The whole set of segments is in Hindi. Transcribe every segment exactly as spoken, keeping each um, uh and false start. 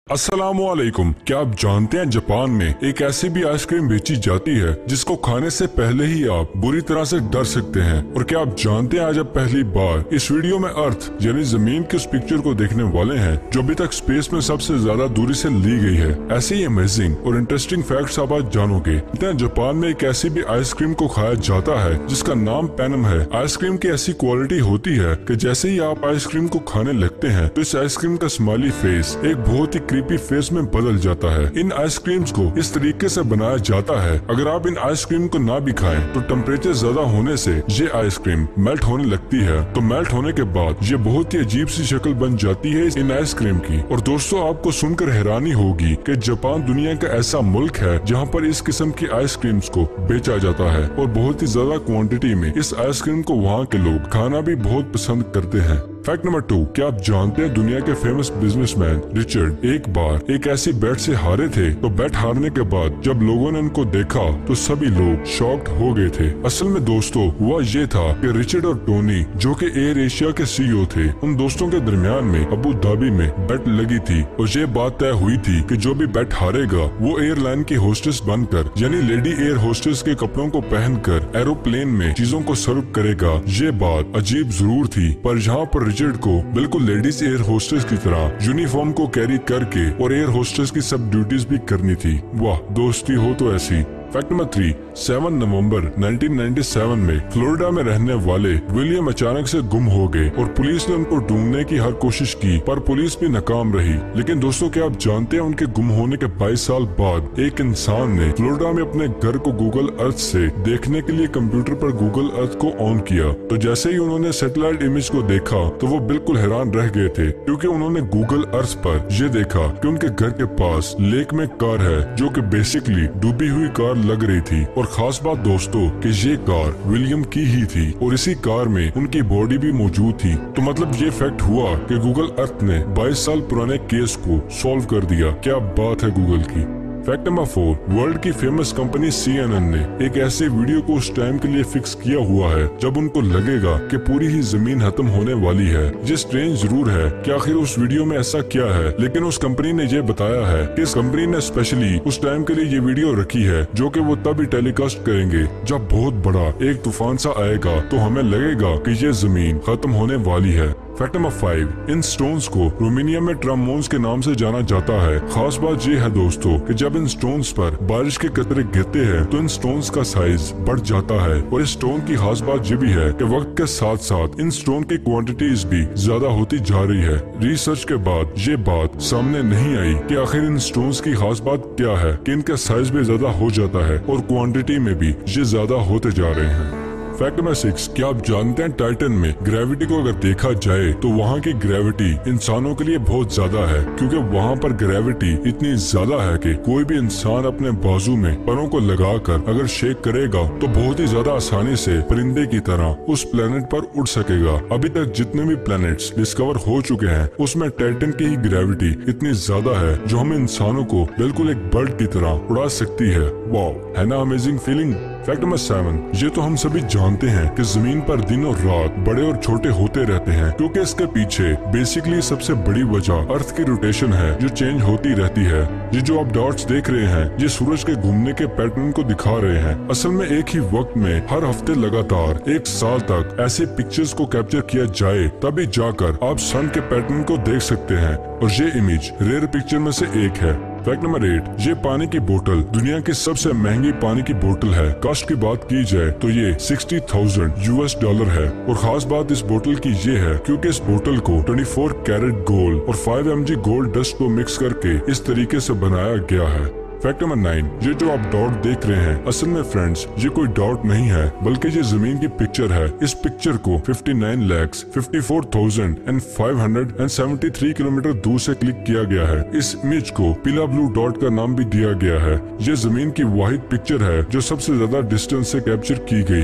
अस्सलामुअलैकुम। क्या आप जानते हैं जापान में एक ऐसी भी आइसक्रीम बेची जाती है जिसको खाने से पहले ही आप बुरी तरह से डर सकते हैं। और क्या आप जानते हैं आज आप पहली बार इस वीडियो में अर्थ यानी जमीन की उस पिक्चर को देखने वाले हैं जो अभी तक स्पेस में सबसे ज्यादा दूरी से ली गई है। ऐसे ही अमेजिंग और इंटरेस्टिंग फैक्ट्स आप आज जानोगे। जापान में एक ऐसी भी आइसक्रीम को खाया जाता है जिसका नाम पैनम है। आइसक्रीम की ऐसी क्वालिटी होती है कि जैसे ही आप आइसक्रीम को खाने लगते हैं तो इस आइसक्रीम का स्माइली फेस एक बहुत ही क्रीपी फेस में बदल जाता है। इन आइसक्रीम्स को इस तरीके से बनाया जाता है, अगर आप इन आइसक्रीम को ना भी खाएं तो टेम्परेचर ज्यादा होने से ये आइसक्रीम मेल्ट होने लगती है। तो मेल्ट होने के बाद ये बहुत ही अजीब सी शक्ल बन जाती है इन आइसक्रीम की। और दोस्तों आपको सुनकर हैरानी होगी कि जापान दुनिया का ऐसा मुल्क है जहाँ पर इस किस्म की आइसक्रीम्स को बेचा जाता है और बहुत ही ज्यादा क्वांटिटी में इस आइसक्रीम को वहाँ के लोग खाना भी बहुत पसंद करते हैं। फैक्ट नंबर टू, क्या आप जानते हैं दुनिया के फेमस बिजनेसमैन रिचर्ड एक बार एक ऐसी बेट से हारे थे। तो बेट हारने के बाद जब लोगों ने उनको देखा तो सभी लोग शॉक्ड हो गए थे। असल में दोस्तों हुआ ये था कि रिचर्ड और टोनी जो कि एयर एशिया के सीईओ थे, उन दोस्तों के दरमियान में अबू धाबी में बेट लगी थी और ये बात तय हुई थी कि जो भी बेट हारेगा वो एयरलाइन की होस्टेस बनकर यानी लेडी एयर होस्टेस के कपड़ों को पहनकर एरोप्लेन में चीजों को सर्व करेगा। ये बात अजीब जरूर थी, पर यहाँ पर रिचर्ड को बिल्कुल लेडीज एयर होस्टेस की तरह यूनिफॉर्म को कैरी करके और एयर होस्टेस की सब ड्यूटीज भी करनी थी। वाह दोस्ती हो तो ऐसी। फैक्ट नंबर थ्री, सात नवंबर उन्नीस सौ सत्तानवे में फ्लोरिडा में रहने वाले विलियम अचानक से गुम हो गए और पुलिस ने उनको ढूंढने की हर कोशिश की पर पुलिस भी नाकाम रही। लेकिन दोस्तों क्या आप जानते हैं उनके गुम होने के बाईस साल बाद एक इंसान ने फ्लोरिडा में अपने घर को गूगल अर्थ से देखने के लिए कंप्यूटर पर गूगल अर्थ को ऑन किया। तो जैसे ही उन्होंने सैटेलाइट इमेज को देखा तो वो बिल्कुल हैरान रह गए थे, क्योंकि उन्होंने गूगल अर्थ पर ये देखा कि उनके घर के पास लेक में कार है जो कि बेसिकली डूबी हुई कार लग रही थी। और खास बात दोस्तों कि ये कार विलियम की ही थी और इसी कार में उनकी बॉडी भी मौजूद थी। तो मतलब ये फैक्ट हुआ कि गूगल अर्थ ने बाईस साल पुराने केस को सॉल्व कर दिया। क्या बात है गूगल की। फैक्ट नंबर फोर, वर्ल्ड की famous company C N N ने एक ऐसे वीडियो को उस टाइम के लिए फिक्स किया हुआ है जब उनको लगेगा कि पूरी ही जमीन खत्म होने वाली है। ये स्ट्रेंज जरूर है कि आखिर उस वीडियो में ऐसा क्या है, लेकिन उस कंपनी ने ये बताया है कि इस कंपनी ने स्पेशली उस टाइम के लिए ये वीडियो रखी है जो कि वो तभी टेलीकास्ट करेंगे जब बहुत बड़ा एक तूफान सा आएगा तो हमें लगेगा कि ये जमीन खत्म होने वाली है। फैक्ट नंबर फाइव, इन स्टोन्स को रोमानिया में ट्रम्बोन्स के नाम से जाना जाता है। खास बात ये है दोस्तों कि जब इन स्टोन्स पर बारिश के कतरे गिरते हैं तो इन स्टोन्स का साइज बढ़ जाता है। और इस स्टोन की खास बात ये भी है कि वक्त के साथ साथ इन स्टोन की क्वांटिटीज भी ज्यादा होती जा रही है। रिसर्च के बाद ये बात सामने नहीं आई कि आखिर इन स्टोन्स की खास बात क्या है कि इनका साइज भी ज्यादा हो जाता है और क्वांटिटी में भी ये ज्यादा होते जा रहे हैं। फैक्ट नंबर सिक्स, क्या आप जानते हैं टाइटन में ग्रेविटी को अगर देखा जाए तो वहाँ की ग्रेविटी इंसानों के लिए बहुत ज्यादा है, क्योंकि वहाँ पर ग्रेविटी इतनी ज्यादा है कि कोई भी इंसान अपने बाजू में पैरों को लगाकर अगर शेक करेगा तो बहुत ही ज्यादा आसानी से परिंदे की तरह उस प्लेनेट पर उड़ सकेगा। अभी तक जितने भी प्लेनेट्स डिस्कवर हो चुके हैं उसमें टाइटन की ही ग्रेविटी इतनी ज्यादा है जो हमें इंसानों को बिल्कुल एक बर्ड की तरह उड़ा सकती है। वाह, है ना amazing feeling. Fact number seven, ये तो हम सभी जानते हैं कि जमीन पर दिन और रात बड़े और छोटे होते रहते हैं, क्योंकि इसके पीछे बेसिकली सबसे बड़ी वजह अर्थ की रोटेशन है जो चेंज होती रहती है। ये जो आप डॉट्स देख रहे हैं ये सूरज के घूमने के पैटर्न को दिखा रहे हैं। असल में एक ही वक्त में हर हफ्ते लगातार एक साल तक ऐसे पिक्चर्स को कैप्चर किया जाए तभी जाकर आप सन के पैटर्न को देख सकते हैं। और ये इमेज रेयर पिक्चर में से एक है। फैक्ट नंबर एट, ये पानी की बोतल दुनिया की सबसे महंगी पानी की बोतल है। कॉस्ट की बात की जाए तो ये सिक्सटी थाउजेंड यूएस डॉलर है। और खास बात इस बोतल की ये है क्योंकि इस बोतल को चौबीस कैरेट गोल्ड और five M G gold dust को मिक्स करके इस तरीके से बनाया गया है। फैक्ट नंबर नाइन, ये जो आप डॉट देख रहे हैं असल में फ्रेंड्स ये कोई डॉट नहीं है बल्कि ये जमीन की पिक्चर है। इस पिक्चर को उनसठ लाख चौवन हजार पाँच सौ तिहत्तर किलोमीटर दूर से क्लिक किया गया है। इस इमेज को पीला ब्लू डॉट का नाम भी दिया गया है। ये जमीन की वाहिद पिक्चर है जो सबसे ज्यादा डिस्टेंस से कैप्चर की गई है।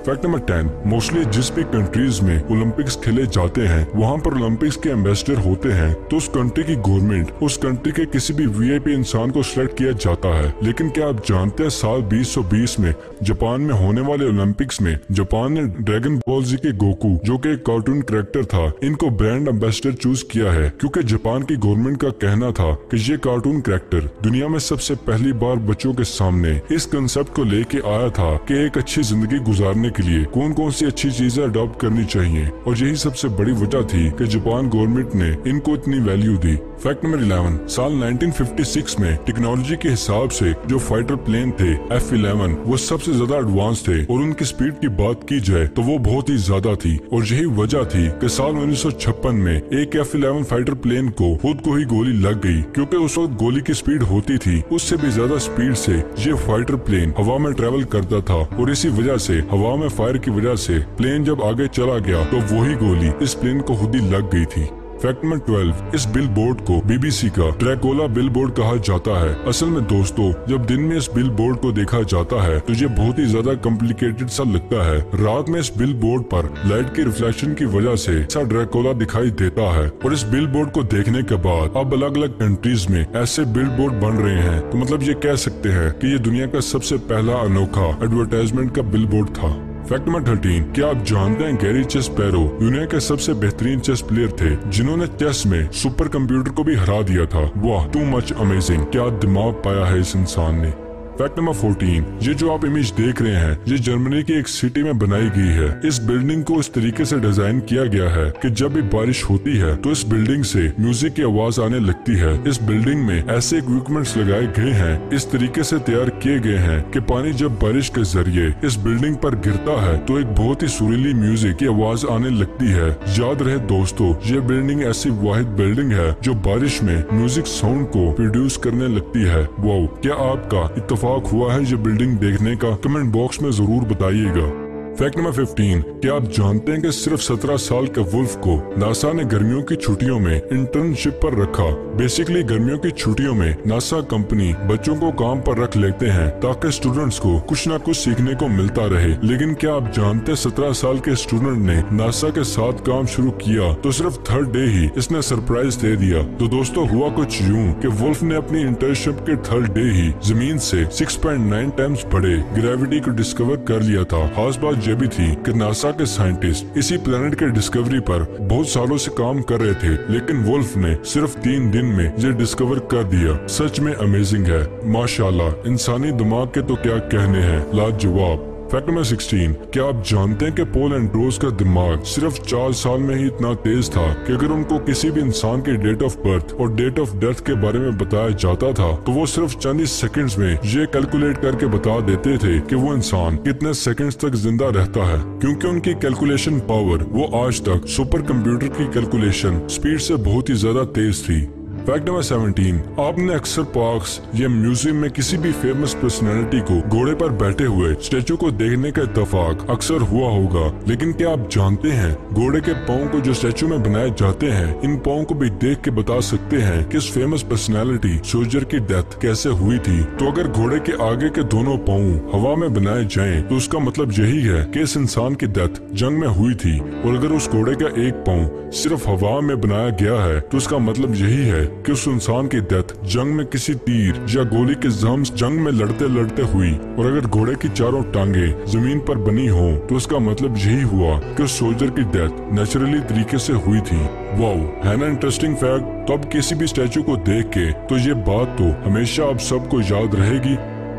फैक्ट नंबर टेन, मोस्टली जिस भी कंट्रीज में ओलंपिक्स खेले जाते हैं वहाँ पर ओलंपिक्स के एम्बेसडर होते हैं तो उस कंट्री की गवर्नमेंट उस कंट्री के किसी भी वीआईपी इंसान को सिलेक्ट किया जाता है। लेकिन क्या आप जानते हैं साल बीस सौ बीस में जापान में होने वाले ओलंपिक्स में जापान ने ड्रैगन बॉल जी के गोकू जो कि एक कार्टून कैरेक्टर था इनको ब्रांड एम्बेसडर चूज किया है, क्योंकि जापान की गवर्नमेंट का कहना था कि ये कार्टून कैरेक्टर दुनिया में सबसे पहली बार बच्चों के सामने इस कंसेप्ट को लेके आया था कि एक अच्छी जिंदगी गुजारने के लिए कौन कौन सी अच्छी चीजें अडॉप्ट करनी चाहिए, और यही सबसे बड़ी वजह थी कि जापान गवर्नमेंट ने इनको इतनी वैल्यू दी। फैक्ट नंबर इलेवन, साल उन्नीस सौ छप्पन में टेक्नोलॉजी के हिसाब से जो फाइटर प्लेन थे एफ इलेवन वो सबसे ज्यादा एडवांस थे और उनकी स्पीड की बात की जाए तो वो बहुत ही ज्यादा थी, और यही वजह थी कि साल उन्नीस सौ छप्पन में एक एफ इलेवन फाइटर प्लेन को खुद को ही गोली लग गई, क्योंकि उस वक्त गोली की स्पीड होती थी उससे भी ज्यादा स्पीड से ये फाइटर प्लेन हवा में ट्रेवल करता था, और इसी वजह से हवा में फायर की वजह से प्लेन जब आगे चला गया तो वही गोली इस प्लेन को खुद ही लग गई थी। फैक्ट नंबर ट्वेल्व, इस बिल बोर्ड को बीबीसी का ड्रैकुला बिल बोर्ड कहा जाता है। असल में दोस्तों जब दिन में इस बिल बोर्ड को देखा जाता है तो ये बहुत ही ज्यादा कॉम्प्लिकेटेड सा लगता है। रात में इस बिल बोर्ड पर लाइट की रिफ्लेक्शन की वजह से ऐसा ड्रैकुला दिखाई देता है, और इस बिल बोर्ड को देखने के बाद अब अलग अलग कंट्रीज में ऐसे बिल बोर्ड बन रहे हैं, तो मतलब ये कह सकते हैं कि ये दुनिया का सबसे पहला अनोखा एडवर्टाइजमेंट का बिल बोर्ड था। फैक्ट नंबर थर्टीन, क्या आप जानते हैं गैरी चेस्पेरो दुनिया के सबसे बेहतरीन चेस प्लेयर थे जिन्होंने चेस में सुपर कंप्यूटर को भी हरा दिया था। वाह, टू मच अमेजिंग, क्या दिमाग पाया है इस इंसान ने। फैक्ट नंबर फोर्टीन, ये जो आप इमेज देख रहे हैं ये जर्मनी की एक सिटी में बनाई गई है। इस बिल्डिंग को इस तरीके से डिजाइन किया गया है कि जब भी बारिश होती है तो इस बिल्डिंग से म्यूजिक की आवाज आने लगती है। इस बिल्डिंग में ऐसे इक्विपमेंट्स लगाए गए हैं, इस तरीके से तैयार किए गए हैं कि पानी जब बारिश के जरिए इस बिल्डिंग पर गिरता है तो एक बहुत ही सुरीली म्यूजिक की आवाज आने लगती है। याद रहे दोस्तों, ये बिल्डिंग ऐसी वाहिद बिल्डिंग है जो बारिश में म्यूजिक साउंड को प्रोड्यूस करने लगती है। वाओ, क्या आपका इत्तेफाक हुआ है ये बिल्डिंग देखने का? कमेंट बॉक्स में जरूर बताइएगा। फैक्ट नंबर फिफ्टीन, क्या आप जानते हैं कि सिर्फ सत्रह साल के वुल्फ को नासा ने गर्मियों की छुट्टियों में इंटर्नशिप पर रखा। बेसिकली गर्मियों की छुट्टियों में नासा कंपनी बच्चों को काम पर रख लेते हैं ताकि स्टूडेंट्स को कुछ ना कुछ सीखने को मिलता रहे। लेकिन क्या आप जानते हैं सत्रह साल के स्टूडेंट ने नासा के साथ काम शुरू किया तो सिर्फ थर्ड डे ही इसने सरप्राइज दे दिया। तो दोस्तों हुआ कुछ यूं कि वुल्फ ने अपनी इंटर्नशिप के थर्ड डे ही जमीन से छह पॉइंट नौ टाइम्स बड़े ग्रेविटी को डिस्कवर कर लिया था। खास बात यह भी थी कि नासा के साइंटिस्ट इसी प्लेनेट के डिस्कवरी पर बहुत सालों से काम कर रहे थे, लेकिन वुल्फ ने सिर्फ तीन दिन में ये डिस्कवर कर दिया। सच में अमेजिंग है, माशाल्लाह। इंसानी दिमाग के तो क्या कहने हैं, लाजवाब। फैक्ट नंबर सिक्सटीन, क्या आप जानते हैं कि पॉल एंड्रोस का दिमाग सिर्फ चार साल में ही इतना तेज था कि अगर उनको किसी भी इंसान के डेट ऑफ बर्थ और डेट ऑफ डेथ के बारे में बताया जाता था तो वो सिर्फ चंद ही सेकंड्स में ये कैलकुलेट करके बता देते थे कि वो इंसान कितने सेकंड्स तक जिंदा रहता है, क्योंकि उनकी कैलकुलेशन पावर वो आज तक सुपर कंप्यूटर की कैलकुलेशन स्पीड से बहुत ही ज्यादा तेज थी। फैक्ट नंबर सेवनटीन, आपने अक्सर पार्क्स या म्यूजियम में किसी भी फेमस पर्सनैलिटी को घोड़े पर बैठे हुए स्टेचू को देखने का इत्तेफाक अक्सर हुआ होगा, लेकिन क्या आप जानते हैं घोड़े के पाँव को जो स्टेचू में बनाए जाते हैं इन पाँव को भी देख के बता सकते हैं कि इस फेमस पर्सनैलिटी सोल्जर की डेथ कैसे हुई थी। तो अगर घोड़े के आगे के दोनों पाँव हवा में बनाए जाएं तो उसका मतलब यही है कि इस इंसान की डेथ जंग में हुई थी, और अगर उस घोड़े का एक पाँव सिर्फ हवा में बनाया गया है तो उसका मतलब यही है कि उस इंसान की डेथ जंग में किसी तीर या गोली के जख्म जंग में लड़ते लड़ते हुई। और अगर घोड़े की चारों टांगे जमीन पर बनी हो तो उसका मतलब यही हुआ कि उस सोल्जर की डेथ नेचुरली तरीके से हुई थी। वाओ, है ना इंटरेस्टिंग फैक्ट। तो अब किसी भी स्टैचू को देख के तो ये बात तो हमेशा आप सबको याद रहेगी।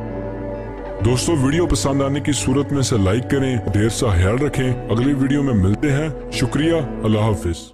दोस्तों वीडियो पसंद आने की सूरत में से लाइक करें, ढेर सा ख्याल रखें। अगली वीडियो में मिलते हैं। शुक्रिया, अल्लाह हाफिज।